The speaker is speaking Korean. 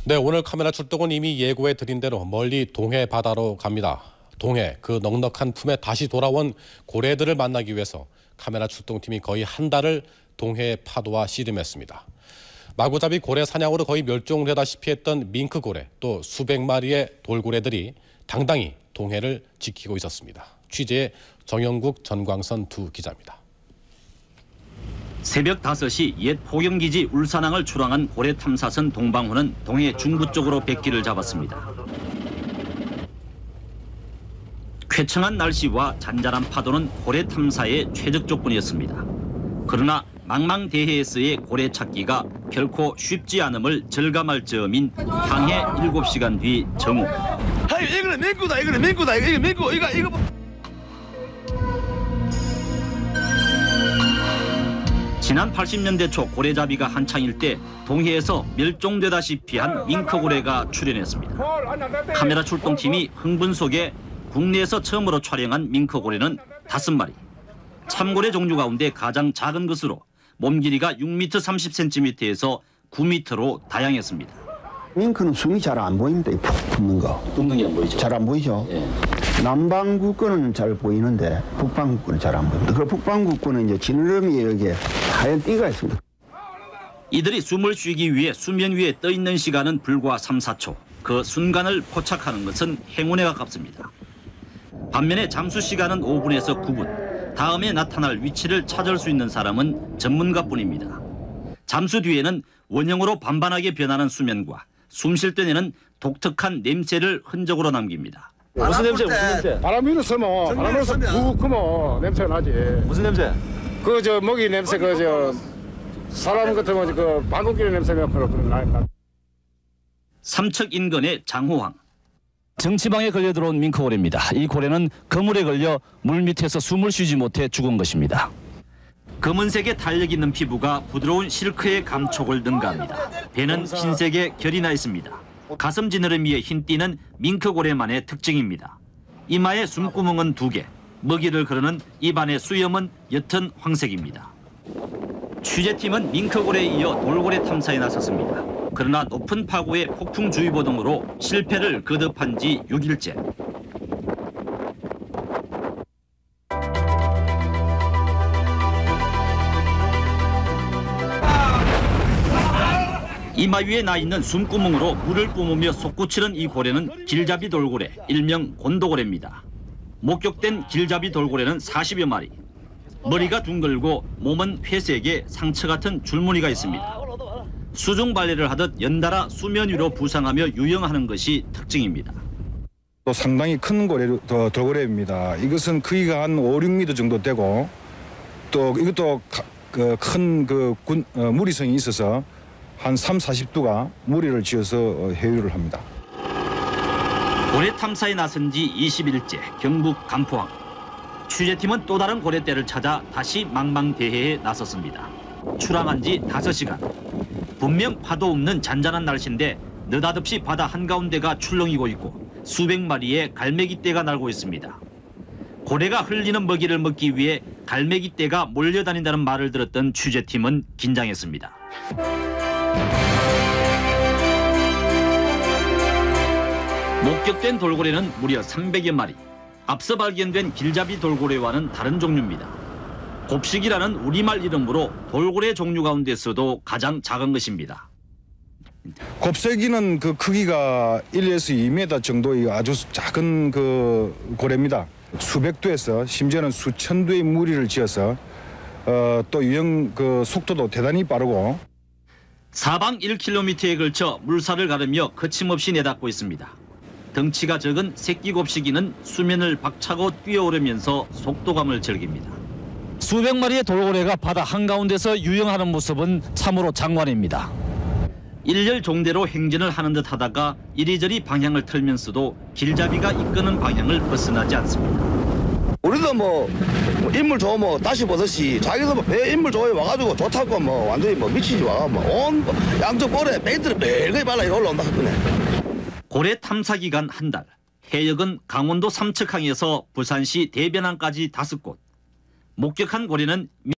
네, 오늘 카메라 출동은 이미 예고해 드린 대로 멀리 동해 바다로 갑니다. 동해, 그 넉넉한 품에 다시 돌아온 고래들을 만나기 위해서 카메라 출동팀이 거의 한 달을 동해의 파도와 씨름했습니다. 마구잡이 고래 사냥으로 거의 멸종되다시피 했던 밍크고래, 또 수백 마리의 돌고래들이 당당히 동해를 지키고 있었습니다. 취재의 정영국, 전광선 두 기자입니다. 새벽 5시 옛 포경기지 울산항을 출항한 고래 탐사선 동방호는 동해 중부 쪽으로 백기를 잡았습니다. 쾌청한 날씨와 잔잔한 파도는 고래 탐사의 최적 조건이었습니다. 그러나 망망대해에서의 고래 찾기가 결코 쉽지 않음을 절감할 점인 항해 7시간 뒤 정오. 이거는 맹구다, 이거는 맹구다, 이거 맹구, 이거. 지난 80년대 초 고래잡이가 한창일 때 동해에서 멸종되다시피 한 밍크고래가 출현했습니다. 카메라 출동팀이 흥분 속에 국내에서 처음으로 촬영한 밍크고래는 5마리. 참고래 종류 가운데 가장 작은 것으로 몸 길이가 6m 30cm에서 9m로 다양했습니다. 밍크는 숨이 잘 안 보입니다. 푹 붙는 거. 둥둥이 안 보이죠? 잘 안 보이죠? 예. 남반구 거는 잘 보이는데 북반구 거는 잘 안 보입니다. 그 북반구 거는 이제 지느러미에 여기에 하얀 띠가 있습니다. 이들이 숨을 쉬기 위해 수면 위에 떠 있는 시간은 불과 3, 4초. 그 순간을 포착하는 것은 행운에 가깝습니다. 반면에 잠수 시간은 5분에서 9분. 다음에 나타날 위치를 찾을 수 있는 사람은 전문가뿐입니다. 잠수 뒤에는 원형으로 반반하게 변하는 수면과 숨 쉴 때 내는 독특한 냄새를 흔적으로 남깁니다. 무슨 냄새? 바람 불었으면 푹 크면 냄새가 나지. 무슨 냄새? 그 저 먹이 냄새 그 저 사람 같으면 그 방귀 냄새가 그런 나. 삼척 인근의 장호항. 정치방에 걸려 들어온 밍크고래입니다. 이 고래는 그물에 걸려 물 밑에서 숨을 쉬지 못해 죽은 것입니다. 검은색의 탄력 있는 피부가 부드러운 실크의 감촉을 능가합니다. 배는 흰색에 결이 나 있습니다. 가슴 지느러미의 흰 띠는 밍크고래만의 특징입니다. 이마에 숨구멍은 2개, 먹이를 거르는 입안의 수염은 옅은 황색입니다. 취재팀은 밍크고래에 이어 돌고래 탐사에 나섰습니다. 그러나 높은 파고의 폭풍주의보 등으로 실패를 거듭한 지 6일째. 이마 위에 나 있는 숨구멍으로 물을 뿜으며 솟구치는 이 고래는 길잡이 돌고래, 일명 곤도고래입니다. 목격된 길잡이 돌고래는 40여 마리. 머리가 둥글고 몸은 회색에 상처 같은 줄무늬가 있습니다. 수중 발레를 하듯 연달아 수면 위로 부상하며 유영하는 것이 특징입니다. 또 상당히 큰 돌고래입니다. 이것은 크기가 한 5, 6m 정도 되고 또 이것도 큰 무리성이 있어서 한 3, 40두가 무리를 지어서 해유를 합니다. 고래 탐사에 나선 지 20일째 경북 간포항. 취재팀은 또 다른 고래떼를 찾아 다시 망망대해에 나섰습니다. 출항한 지 5시간. 분명 파도 없는 잔잔한 날씨인데 느닷없이 바다 한가운데가 출렁이고 있고 수백 마리의 갈매기떼가 날고 있습니다. 고래가 흘리는 먹이를 먹기 위해 갈매기떼가 몰려다닌다는 말을 들었던 취재팀은 긴장했습니다. 목격된 돌고래는 무려 300여 마리. 앞서 발견된 길잡이 돌고래와는 다른 종류입니다. 곱식이라는 우리말 이름으로 돌고래 종류 가운데서도 가장 작은 것입니다. 곱새기는 그 크기가 1에서 2m 정도의 아주 작은 그 고래입니다. 수백 두에서 심지어는 수천 두의 무리를 지어서 또 유영 그 속도도 대단히 빠르고 사방 1km에 걸쳐 물살을 가르며 거침없이 내닫고 있습니다. 덩치가 적은 새끼 곱식이는 수면을 박차고 뛰어오르면서 속도감을 즐깁니다. 수백 마리의 돌고래가 바다 한가운데서 유영하는 모습은 참으로 장관입니다. 일렬 종대로 행진을 하는 듯 하다가 이리저리 방향을 틀면서도 길잡이가 이끄는 방향을 벗어나지 않습니다. 우리도 뭐 인물 좋으면 다시 보듯이 자기도 뭐 배 인물 좋아해 와가지고 좋다고 뭐 완전히 뭐 미치지 와. 뭐 온 양쪽 볼에 베이트를 매일거리 발라 이렇게 올라온다 하거든. 고래 탐사 기간 한 달. 해역은 강원도 삼척항에서 부산시 대변항까지 5곳. 목격한 고래는